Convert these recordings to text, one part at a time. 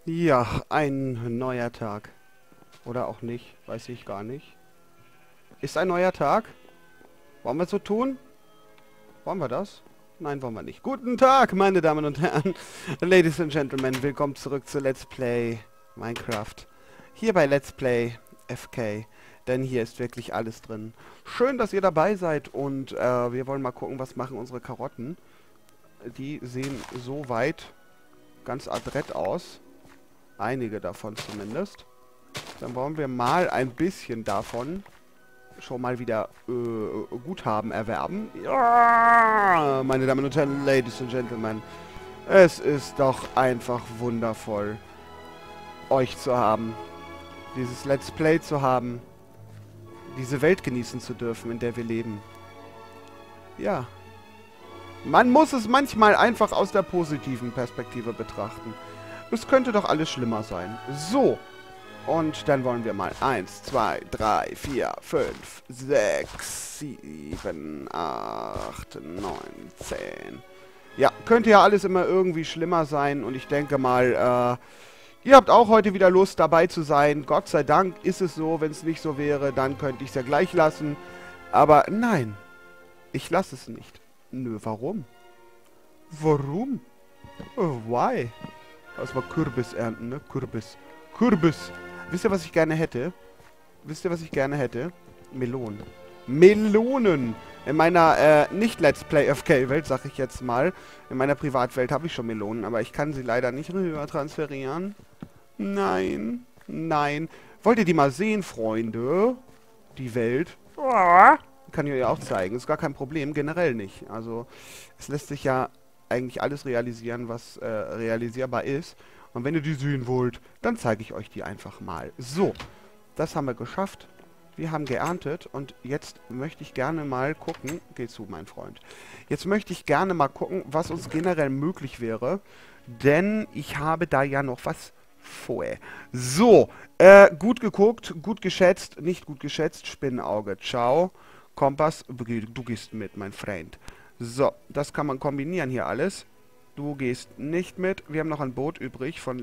Ja, ein neuer Tag. Oder auch nicht, weiß ich gar nicht. Ist ein neuer Tag? Wollen wir so tun? Wollen wir das? Nein, wollen wir nicht. Guten Tag, meine Damen und Herren. Ladies and Gentlemen, willkommen zurück zu Let's Play Minecraft. Hier bei Let's Play FK. Denn hier ist wirklich alles drin. Schön, dass ihr dabei seid und wir wollen mal gucken, was machen unsere Karotten. Die sehen soweit ganz adrett aus. Einige davon zumindest. Dann wollen wir mal ein bisschen davon schon mal wieder Guthaben erwerben. Ja, meine Damen und Herren, Ladies and Gentlemen. Es ist doch einfach wundervoll, euch zu haben. Dieses Let's Play zu haben. Diese Welt genießen zu dürfen, in der wir leben. Ja. Man muss es manchmal einfach aus der positiven Perspektive betrachten. Es könnte doch alles schlimmer sein. So. Und dann wollen wir mal 1, 2, 3, 4, 5, 6, 7, 8, 9, 10. Ja, könnte ja alles immer irgendwie schlimmer sein. Und ich denke mal, ihr habt auch heute wieder Lust dabei zu sein. Gott sei Dank ist es so. Wenn es nicht so wäre, dann könnte ich es ja gleich lassen. Aber nein, ich lasse es nicht. Nö, warum? Warum? Oh, why? Erstmal Kürbis ernten, ne? Kürbis. Kürbis. Wisst ihr, was ich gerne hätte? Wisst ihr, was ich gerne hätte? Melonen. Melonen! In meiner nicht-Let's Play FK-Welt, sag ich jetzt mal. In meiner Privatwelt habe ich schon Melonen, aber ich kann sie leider nicht rüber transferieren. Nein. Nein. Wollt ihr die mal sehen, Freunde? Die Welt. Kann ich euch auch zeigen. Ist gar kein Problem. Generell nicht. Also, es lässt sich ja eigentlich alles realisieren, was realisierbar ist. Und wenn ihr die sehen wollt, dann zeige ich euch die einfach mal. So, das haben wir geschafft. Wir haben geerntet und jetzt möchte ich gerne mal gucken. Geh zu, mein Freund. Jetzt möchte ich gerne mal gucken, was uns generell möglich wäre. Denn ich habe da ja noch was vor. So, gut geguckt, gut geschätzt, nicht gut geschätzt. Spinnenauge, ciao. Kompass, du gehst mit, mein Freund. So, das kann man kombinieren hier alles. Du gehst nicht mit. Wir haben noch ein Boot übrig von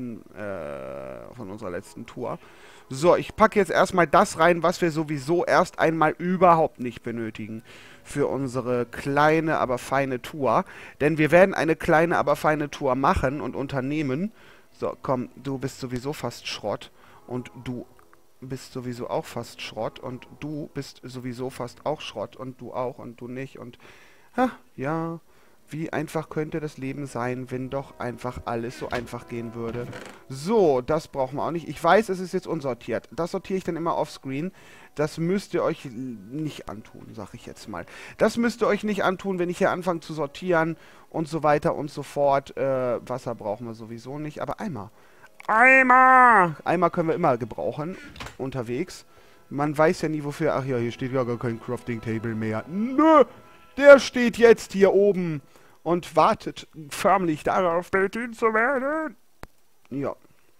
unserer letzten Tour. So, ich packe jetzt erstmal das rein, was wir sowieso erst einmal überhaupt nicht benötigen für unsere kleine, aber feine Tour. Denn wir werden eine kleine, aber feine Tour machen und unternehmen. So, komm, du bist sowieso fast Schrott. Und du bist sowieso auch fast Schrott. Und du bist sowieso fast auch Schrott. Und du auch und du nicht. Und, ja... Wie einfach könnte das Leben sein, wenn doch einfach alles so einfach gehen würde. So, das brauchen wir auch nicht. Ich weiß, es ist jetzt unsortiert. Das sortiere ich dann immer offscreen. Das müsst ihr euch nicht antun, sag ich jetzt mal. Das müsst ihr euch nicht antun, wenn ich hier anfange zu sortieren und so weiter und so fort. Wasser brauchen wir sowieso nicht, aber Eimer. Eimer! Eimer können wir immer gebrauchen, unterwegs. Man weiß ja nie wofür. Ach ja, hier steht ja gar kein Crafting Table mehr. Nö! Der steht jetzt hier oben und wartet förmlich darauf, bedient zu werden. Ja.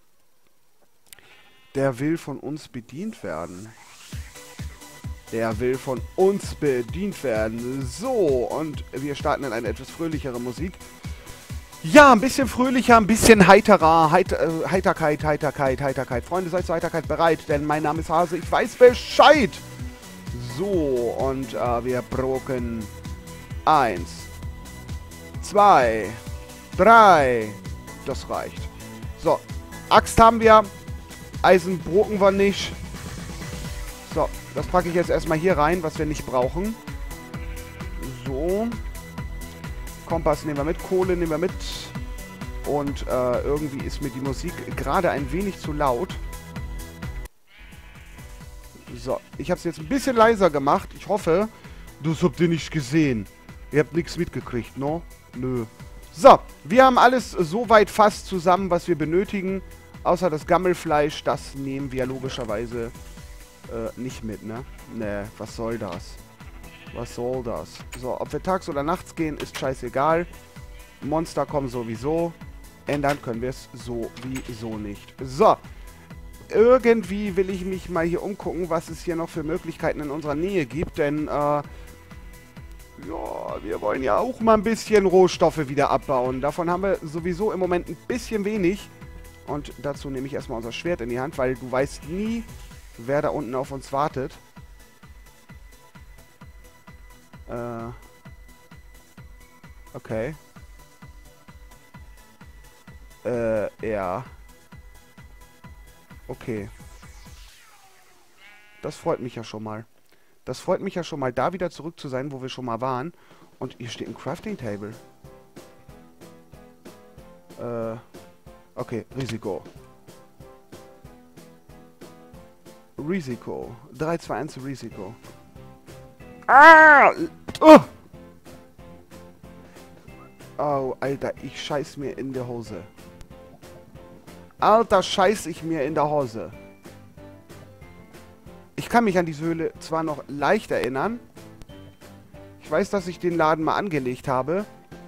Der will von uns bedient werden. Der will von uns bedient werden. So, und wir starten in eine etwas fröhlichere Musik. Ja, ein bisschen fröhlicher, ein bisschen heiterer. Heiterkeit, Heiterkeit, Heiterkeit. Freunde, seid zur Heiterkeit bereit, denn mein Name ist Hase. Ich weiß Bescheid. So, und wir broken 1, 2, 3. Das reicht. So, Axt haben wir. Eisen broken wir nicht. So, das packe ich jetzt erstmal hier rein, was wir nicht brauchen. So. Kompass nehmen wir mit, Kohle nehmen wir mit. Und irgendwie ist mir die Musik gerade ein wenig zu laut. So, ich habe es jetzt ein bisschen leiser gemacht. Ich hoffe, das habt ihr nicht gesehen. Ihr habt nichts mitgekriegt, no? Nö. So, wir haben alles soweit fast zusammen, was wir benötigen. Außer das Gammelfleisch, das nehmen wir logischerweise nicht mit, ne? Ne, was soll das? Was soll das? So, ob wir tags oder nachts gehen, ist scheißegal. Monster kommen sowieso. Ändern können wir es sowieso nicht. So. Irgendwie will ich mich mal hier umgucken, was es hier noch für Möglichkeiten in unserer Nähe gibt, denn, ja, wir wollen ja auch mal ein bisschen Rohstoffe wieder abbauen. Davon haben wir sowieso im Moment ein bisschen wenig. Und dazu nehme ich erstmal unser Schwert in die Hand, weil du weißt nie, wer da unten auf uns wartet. Okay. Ja. Okay. Das freut mich ja schon mal. Das freut mich ja schon mal, da wieder zurück zu sein, wo wir schon mal waren. Und hier steht ein Crafting Table. Okay, Risiko. Risiko. 3, 2, 1, Risiko. Ah! Oh, Alter, ich scheiß mir in der Hose. Alter, scheiß ich mir in der Hose. Ich kann mich an diese Höhle zwar noch leicht erinnern. Ich weiß, dass ich den Laden mal angelegt habe.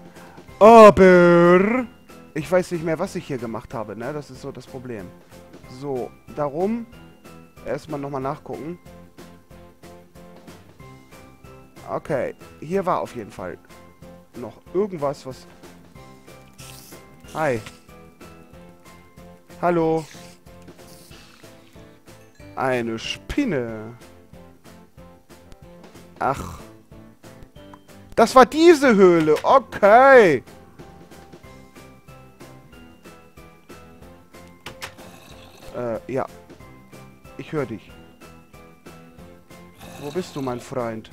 Aber ich weiß nicht mehr, was ich hier gemacht habe, ne? Das ist so das Problem. So, darum erstmal nochmal nachgucken. Okay, hier war auf jeden Fall noch irgendwas, was... Hi. Hallo. Eine Spinne. Ach. Das war diese Höhle. Okay. Ja. Ich höre dich. Wo bist du, mein Freund?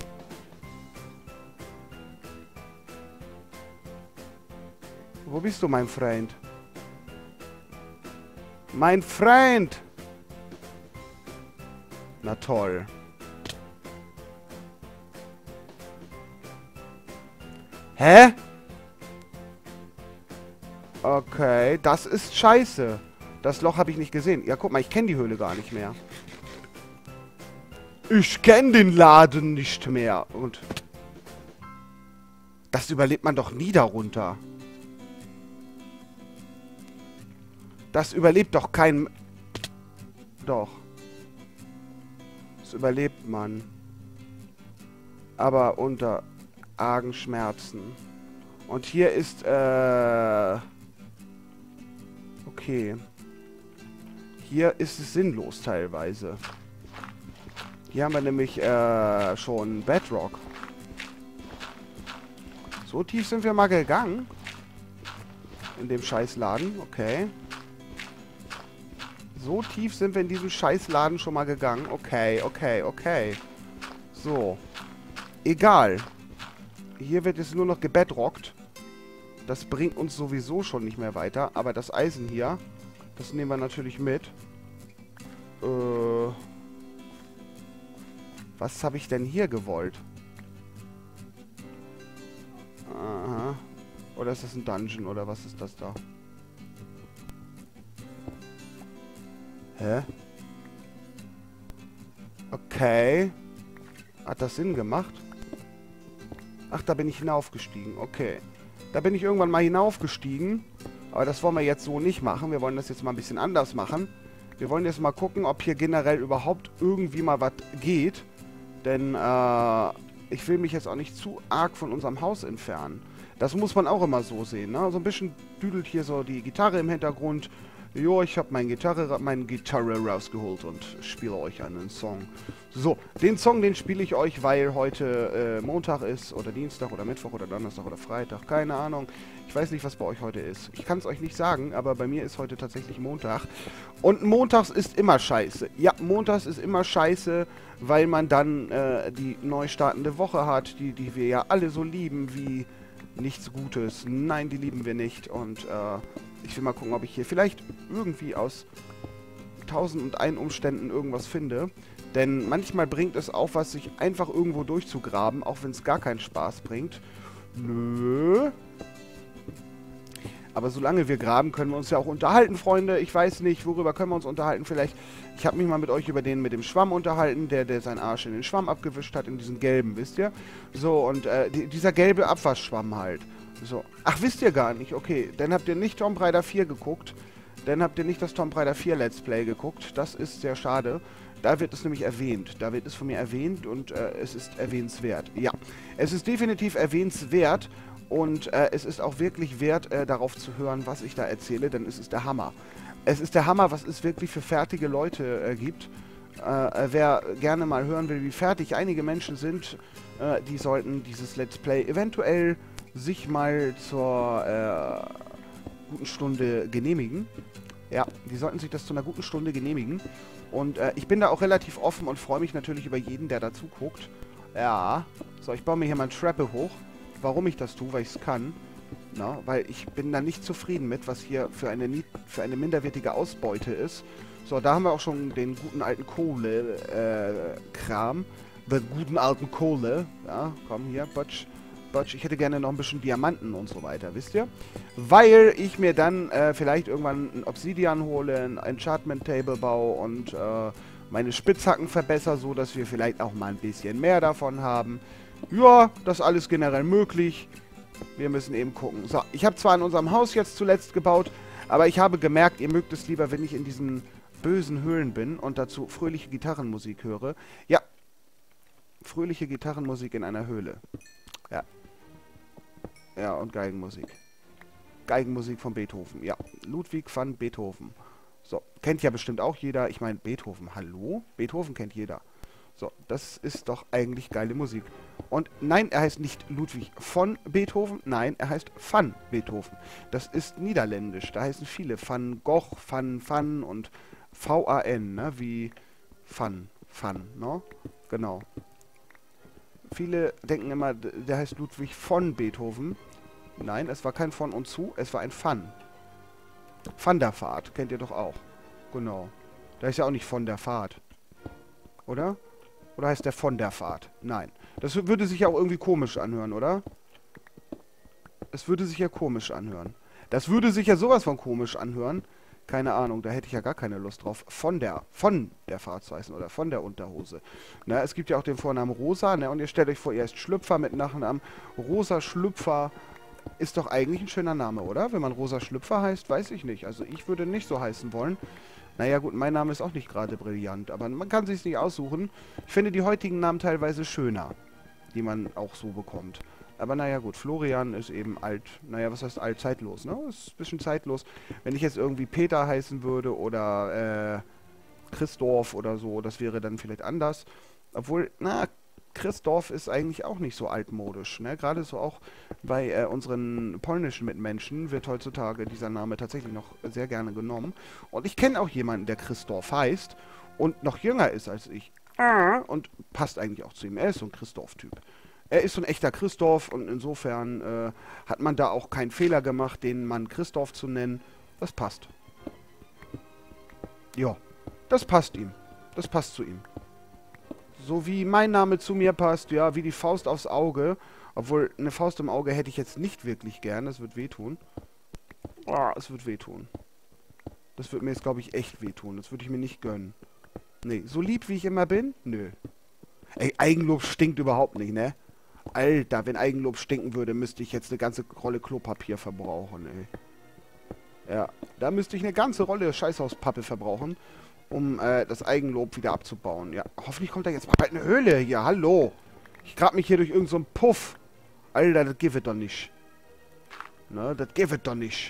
Wo bist du, mein Freund? Mein Freund! Na toll. Hä? Okay, das ist scheiße. Das Loch habe ich nicht gesehen. Ja, guck mal, ich kenne die Höhle gar nicht mehr. Ich kenne den Laden nicht mehr. Und das überlebt man doch nie darunter. Das überlebt doch kein... Doch. Das überlebt man. Aber unter argen Schmerzen. Und hier ist, okay. Hier ist es sinnlos teilweise. Hier haben wir nämlich, schon Bedrock. So tief sind wir mal gegangen. In dem Scheißladen, okay. So tief sind wir in diesem Scheißladen schon mal gegangen. Okay, okay, okay. So. Egal. Hier wird es nur noch gebedrockt. Das bringt uns sowieso schon nicht mehr weiter. Aber das Eisen hier, das nehmen wir natürlich mit. Was habe ich denn hier gewollt? Aha. Oder ist das ein Dungeon? Oder was ist das da? Hä? Okay. Hat das Sinn gemacht? Ach, da bin ich hinaufgestiegen. Okay. Da bin ich irgendwann mal hinaufgestiegen. Aber das wollen wir jetzt so nicht machen. Wir wollen das jetzt mal ein bisschen anders machen. Wir wollen jetzt mal gucken, ob hier generell überhaupt irgendwie mal was geht. Denn, ich will mich jetzt auch nicht zu arg von unserem Haus entfernen. Das muss man auch immer so sehen, ne? So ein bisschen düdelt hier so die Gitarre im Hintergrund. Jo, ich habe meine Gitarre rausgeholt und spiele euch einen Song. So, den Song, den spiele ich euch, weil heute Montag ist oder Dienstag oder Mittwoch oder Donnerstag oder Freitag. Keine Ahnung. Ich weiß nicht, was bei euch heute ist. Ich kann es euch nicht sagen, aber bei mir ist heute tatsächlich Montag. Und montags ist immer scheiße. Ja, montags ist immer scheiße, weil man dann die neu startende Woche hat, die wir ja alle so lieben wie nichts Gutes. Nein, die lieben wir nicht. Und ich will mal gucken, ob ich hier vielleicht irgendwie aus 1001 Umständen irgendwas finde. Denn manchmal bringt es auch was, sich einfach irgendwo durchzugraben, auch wenn es gar keinen Spaß bringt. Nö. Aber solange wir graben, können wir uns ja auch unterhalten, Freunde. Ich weiß nicht, worüber können wir uns unterhalten. Vielleicht, ich habe mich mal mit euch über den mit dem Schwamm unterhalten, der seinen Arsch in den Schwamm abgewischt hat, in diesen gelben, wisst ihr? So, und dieser gelbe Abwaschschwamm halt. So. Ach, wisst ihr gar nicht? Okay, dann habt ihr nicht Tomb Raider 4 geguckt. Dann habt ihr nicht das Tomb Raider 4 Let's Play geguckt. Das ist sehr schade. Da wird es nämlich erwähnt. Da wird es von mir erwähnt und es ist erwähnenswert. Ja, es ist definitiv erwähnenswert. Und es ist auch wirklich wert, darauf zu hören, was ich da erzähle, denn es ist der Hammer. Es ist der Hammer, was es wirklich für fertige Leute gibt. Wer gerne mal hören will, wie fertig einige Menschen sind, die sollten dieses Let's Play eventuell sich mal zur guten Stunde genehmigen. Ja, die sollten sich das zu einer guten Stunde genehmigen. Und ich bin da auch relativ offen und freue mich natürlich über jeden, der dazu guckt. Ja, so, ich baue mir hier mal eine Treppe hoch. Warum ich das tue, weil ich es kann. Na, weil ich bin da nicht zufrieden mit, was hier für eine minderwertige Ausbeute ist. So, da haben wir auch schon den guten alten Kohle-Kram. Den guten alten Kohle. Ja, komm hier, Butch. Ich hätte gerne noch ein bisschen Diamanten und so weiter, wisst ihr? Weil ich mir dann vielleicht irgendwann ein Obsidian hole, ein Enchantment Table baue und meine Spitzhacken verbessere, so dass wir vielleicht auch mal ein bisschen mehr davon haben. Ja, das ist alles generell möglich. Wir müssen eben gucken. So, ich habe zwar in unserem Haus jetzt zuletzt gebaut, aber ich habe gemerkt, ihr mögt es lieber, wenn ich in diesen bösen Höhlen bin und dazu fröhliche Gitarrenmusik höre. Ja, fröhliche Gitarrenmusik in einer Höhle. Ja. Ja, und Geigenmusik. Geigenmusik von Beethoven. Ja, Ludwig van Beethoven. So, kennt ja bestimmt auch jeder. Ich meine, Beethoven, hallo? Beethoven kennt jeder. So, das ist doch eigentlich geile Musik. Und nein, er heißt nicht Ludwig von Beethoven. Nein, er heißt van Beethoven. Das ist niederländisch. Da heißen viele Van Gogh, Van und V-A-N, ne? Wie Van, ne? Genau. Viele denken immer, der heißt Ludwig von Beethoven. Nein, es war kein von und zu, es war ein Van. Van der Vaart, kennt ihr doch auch. Genau. Da ist ja auch nicht von der Fahrt. Oder? Oder heißt der von der Fahrt? Nein. Das würde sich ja auch irgendwie komisch anhören, oder? Es würde sich ja komisch anhören. Das würde sich ja sowas von komisch anhören. Keine Ahnung, da hätte ich ja gar keine Lust drauf. Von der Fahrt zu heißen oder von der Unterhose. Na, es gibt ja auch den Vornamen Rosa, ne? Und ihr stellt euch vor, ihr heißt Schlüpfer mit Nachnamen. Rosa Schlüpfer ist doch eigentlich ein schöner Name, oder? Wenn man Rosa Schlüpfer heißt, weiß ich nicht. Also ich würde nicht so heißen wollen. Naja gut, mein Name ist auch nicht gerade brillant, aber man kann sich nicht aussuchen. Ich finde die heutigen Namen teilweise schöner, die man auch so bekommt. Aber naja gut, Florian ist eben alt, naja, was heißt alt? Zeitlos, ne? Ist ein bisschen zeitlos. Wenn ich jetzt irgendwie Peter heißen würde oder Christoph oder so, das wäre dann vielleicht anders. Obwohl, na, Christoph ist eigentlich auch nicht so altmodisch, ne? Gerade so auch bei unseren polnischen Mitmenschen wird heutzutage dieser Name tatsächlich noch sehr gerne genommen. Und ich kenne auch jemanden, der Christoph heißt und noch jünger ist als ich. Und passt eigentlich auch zu ihm. Er ist so ein Christoph-Typ. Er ist so ein echter Christoph und insofern hat man da auch keinen Fehler gemacht, den Mann Christoph zu nennen. Das passt. Ja, das passt ihm. Das passt zu ihm. So wie mein Name zu mir passt, ja, wie die Faust aufs Auge. Obwohl, eine Faust im Auge hätte ich jetzt nicht wirklich gern. Das wird wehtun. Oh, es wird wehtun. Das wird mir jetzt, glaube ich, echt wehtun. Das würde ich mir nicht gönnen. Nee, so lieb wie ich immer bin? Nö. Ey, Eigenlob stinkt überhaupt nicht, ne? Alter, wenn Eigenlob stinken würde, müsste ich jetzt eine ganze Rolle Klopapier verbrauchen, ey. Ja, da müsste ich eine ganze Rolle Scheißhauspappe verbrauchen, um das Eigenlob wieder abzubauen. Ja, hoffentlich kommt da jetzt mal bald eine Höhle hier. Hallo. Ich grab mich hier durch irgendeinen so einen Puff. Alter, das geht doch nicht. Ne, das geht doch nicht.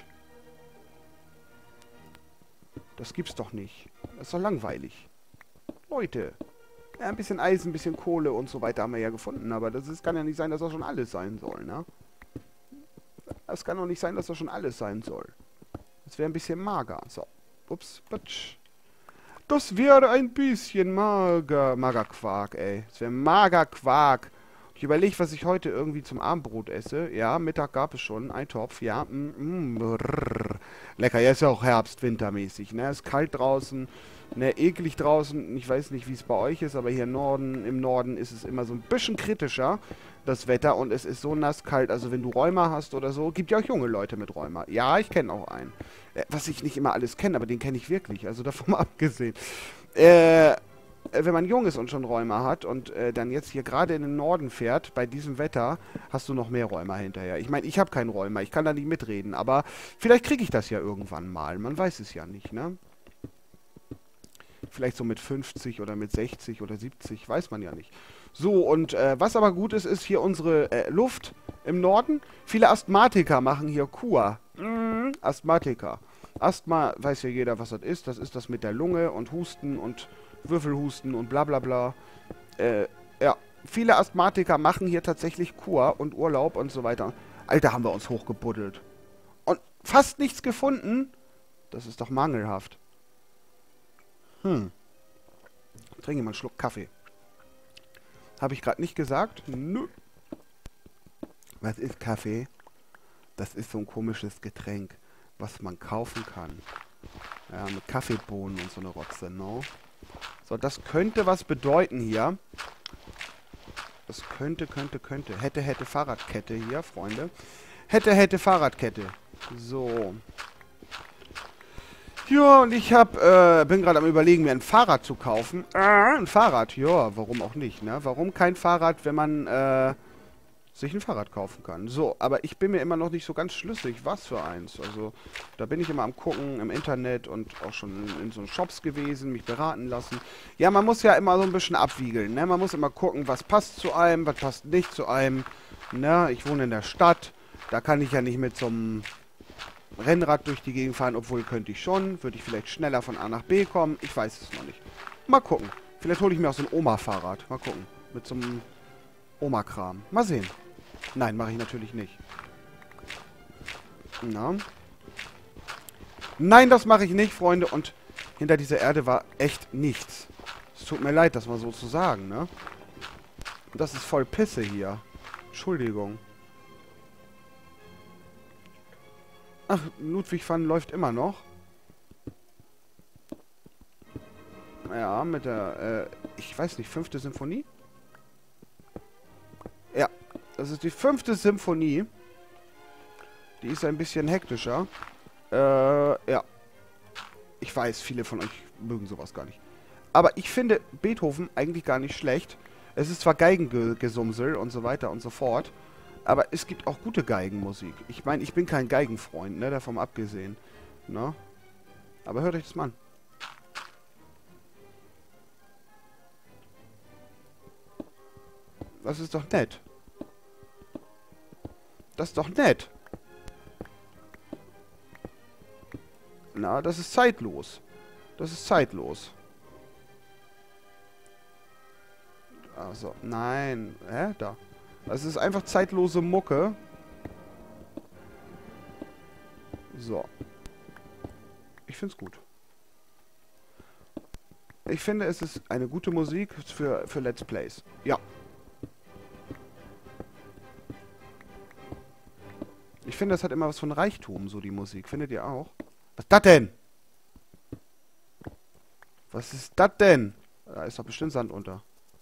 Das gibt's doch nicht. Das ist doch langweilig. Leute. Ja, ein bisschen Eisen, ein bisschen Kohle und so weiter haben wir ja gefunden, aber kann ja nicht sein, dass das schon alles sein soll, ne? Das kann doch nicht sein, dass das schon alles sein soll. Das wäre ein bisschen mager. So. Ups, Batsch. Das wäre ein bisschen Magerquark, ey. Das wäre Magerquark. Ich überlege, was ich heute irgendwie zum Abendbrot esse. Ja, Mittag gab es schon. Eintopf, ja. Lecker, ja, ist ja auch Herbst, wintermäßig, ne? Ist kalt draußen, ne, eklig draußen. Ich weiß nicht, wie es bei euch ist, aber hier im Norden ist es immer so ein bisschen kritischer, das Wetter. Und es ist so nass kalt, also wenn du Rheuma hast oder so, gibt ja auch junge Leute mit Rheuma. Ja, ich kenne auch einen. Was ich nicht immer alles kenne, aber den kenne ich wirklich, also davon mal abgesehen. Wenn man jung ist und schon Rheuma hat und dann jetzt hier gerade in den Norden fährt, bei diesem Wetter, hast du noch mehr Rheuma hinterher. Ich meine, ich habe kein Rheuma, ich kann da nicht mitreden, aber vielleicht kriege ich das ja irgendwann mal. Man weiß es ja nicht, ne? Vielleicht so mit 50 oder mit 60 oder 70, weiß man ja nicht. So, und was aber gut ist, ist hier unsere Luft. im Norden. Viele Asthmatiker machen hier Kur. Asthmatiker. Asthma, weiß ja jeder, was das ist. Das ist das mit der Lunge und Husten und Würfelhusten und bla bla bla. Ja, viele Asthmatiker machen hier tatsächlich Kur und Urlaub und so weiter. Alter, haben wir uns hochgebuddelt. Und fast nichts gefunden. Das ist doch mangelhaft. Trinke mal einen Schluck Kaffee. Habe ich gerade nicht gesagt? Nö. Was ist Kaffee? Das ist so ein komisches Getränk, was man kaufen kann. Ja, mit Kaffeebohnen und so eine Rotze, no? So, das könnte was bedeuten hier. Das könnte. Hätte Fahrradkette hier, Freunde. Hätte Fahrradkette. So. Ja, und ich bin gerade am Überlegen, mir ein Fahrrad zu kaufen. Ein Fahrrad, ja, warum auch nicht, ne? Warum kein Fahrrad, wenn man, sich ein Fahrrad kaufen kann? So, aber ich bin mir immer noch nicht so ganz schlüssig, was für eins. Also, da bin ich immer am Gucken im Internet und auch schon in so Shops gewesen, mich beraten lassen. Ja, man muss ja immer so ein bisschen abwiegeln, ne? Man muss immer gucken, was passt zu einem, was passt nicht zu einem. Ne? Ich wohne in der Stadt, da kann ich ja nicht mit so einem Rennrad durch die Gegend fahren, obwohl könnte ich schon. Würde ich vielleicht schneller von A nach B kommen? Ich weiß es noch nicht. Mal gucken. Vielleicht hole ich mir auch so ein Oma-Fahrrad. Mal gucken. Mit so einem Oma-Kram. Mal sehen. Nein, mache ich natürlich nicht. Na? Nein, das mache ich nicht, Freunde. Und hinter dieser Erde war echt nichts. Es tut mir leid, das mal so zu sagen, ne? Das ist voll Pisse hier. Entschuldigung. Ach, Ludwig van läuft immer noch. Ja, mit der, ich weiß nicht, 5. Symphonie? Ja, das ist die 5. Symphonie. Die ist ein bisschen hektischer. Ja. Ich weiß, viele von euch mögen sowas gar nicht. Aber ich finde Beethoven eigentlich gar nicht schlecht. Es ist zwar Geigengesumsel und so weiter und so fort. Aber es gibt auch gute Geigenmusik. Ich meine, ich bin kein Geigenfreund, ne? Davon abgesehen. Ne? Aber hört euch das mal an. Das ist doch nett. Das ist doch nett. Na, das ist zeitlos. Das ist zeitlos. Also, nein. Hä? Da. Das ist einfach zeitlose Mucke. So. Ich find's gut. Ich finde, es ist eine gute Musik für Let's Plays. Ja. Ich finde, das hat immer was von Reichtum, so die Musik. Findet ihr auch? Was ist das denn? Was ist das denn? Da ist doch bestimmt Sand unter.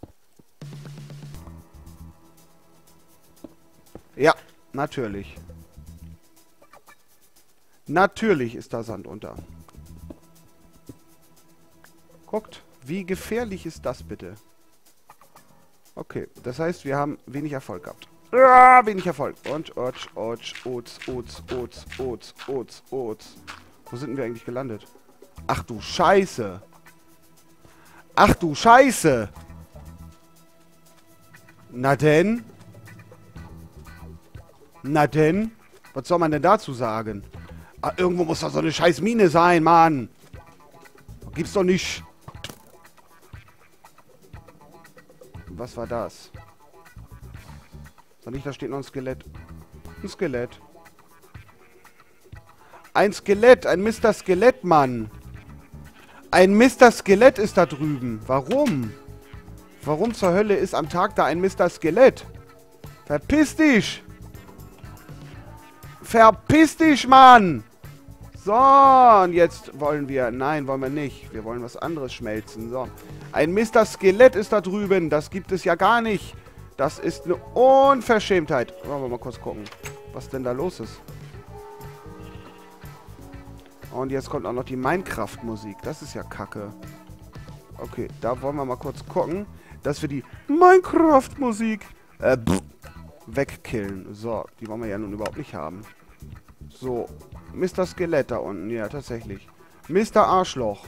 Ja, natürlich. Natürlich ist da Sand unter. Guckt, wie gefährlich ist das bitte? Okay, das heißt, wir haben wenig Erfolg gehabt. Ja, wenig Erfolg. Und Ots. Wo sind wir eigentlich gelandet? Ach du Scheiße. Ach du Scheiße. Na denn? Na denn? Was soll man denn dazu sagen? Ah, irgendwo muss da so eine scheiß Mine sein, Mann. Gibt's doch nicht. Was war das? Soll nicht, da steht noch ein Skelett. Ein Skelett. Ein Skelett, ein Mr. Skelett, Mann. Ein Mr. Skelett ist da drüben. Warum? Warum zur Hölle ist am Tag da ein Mr. Skelett? Verpiss dich! Verpiss dich, Mann! So, und jetzt wollen wir... Nein, wollen wir nicht. Wir wollen was anderes schmelzen. So. Ein Mr. Skelett ist da drüben. Das gibt es ja gar nicht. Das ist eine Unverschämtheit. Wollen wir mal kurz gucken, was denn da los ist. Und jetzt kommt auch noch die Minecraft-Musik. Das ist ja kacke. Okay, da wollen wir mal kurz gucken, dass wir die Minecraft-Musik wegkillen. So, die wollen wir ja nun überhaupt nicht haben. So, Mr. Skelett da unten. Ja, tatsächlich. Mr. Arschloch.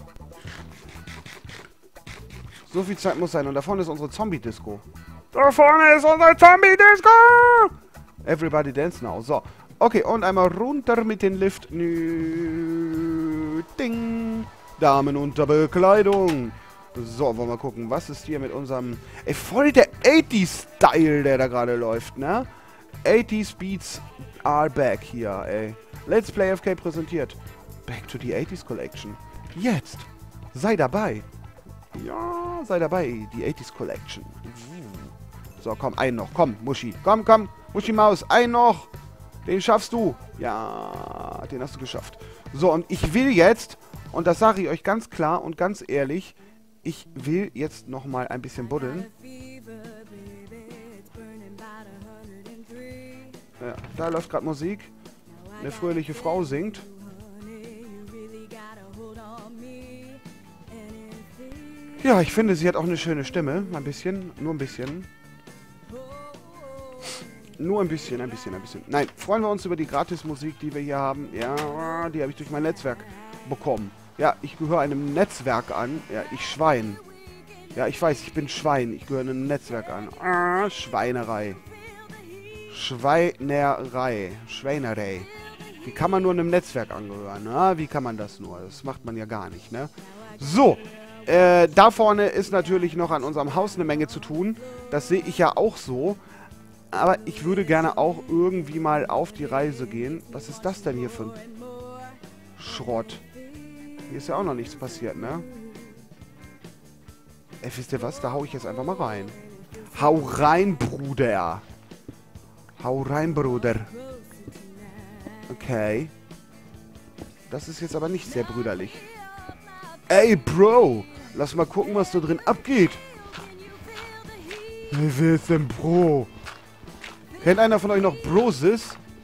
So viel Zeit muss sein. Und da vorne ist unsere Zombie-Disco. Da vorne ist unsere Zombie-Disco! Everybody dance now. So. Okay, und einmal runter mit dem Lift. Nü, ding. Damenunterbekleidung. So, wollen wir mal gucken. Was ist hier mit unserem... Ey, voll der 80s-Style, der da gerade läuft, ne? 80s Beats are back hier, ey. Let's Play FK präsentiert. Back to the 80s Collection. Jetzt. Sei dabei. Ja, sei dabei. Die 80s Collection. So, komm, einen noch. Komm, Muschi. Komm, komm. Muschi Maus, einen noch. Den schaffst du. Ja, den hast du geschafft. So, und ich will jetzt, und das sage ich euch ganz klar und ganz ehrlich, ich will jetzt nochmal ein bisschen buddeln. Ja, da läuft gerade Musik. Eine fröhliche Frau singt. Ja, ich finde, sie hat auch eine schöne Stimme. Ein bisschen, nur ein bisschen. Nur ein bisschen, ein bisschen, ein bisschen. Nein, freuen wir uns über die Gratismusik, die wir hier haben. Ja, die habe ich durch mein Netzwerk bekommen. Ja, ich gehöre einem Netzwerk an. Ja, ich Schwein. Ja, ich weiß, ich bin Schwein. Ich gehöre einem Netzwerk an. Ah, Schweinerei. Schweinerei. Schweinerei. Wie kann man nur einem Netzwerk angehören? Na, wie kann man das nur? Das macht man ja gar nicht, ne? So. Da vorne ist natürlich noch an unserem Haus eine Menge zu tun. Das sehe ich ja auch so. Aber ich würde gerne auch irgendwie mal auf die Reise gehen. Was ist das denn hier für ein Schrott? Hier ist ja auch noch nichts passiert, ne? Ey, wisst ihr was? Da hau ich jetzt einfach mal rein. Hau rein, Bruder. Hau rein, Bruder. Okay. Das ist jetzt aber nicht sehr brüderlich. Ey, Bro. Lass mal gucken, was da drin abgeht. Wer ist denn Bro? Kennt einer von euch noch Brosis?